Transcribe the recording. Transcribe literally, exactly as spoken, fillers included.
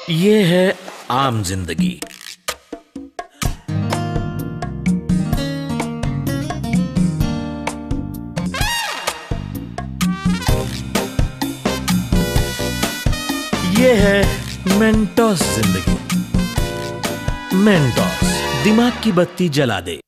ये है आम जिंदगी। ये है मेंटोस जिंदगी। मेंटोस दिमाग की बत्ती जला दे।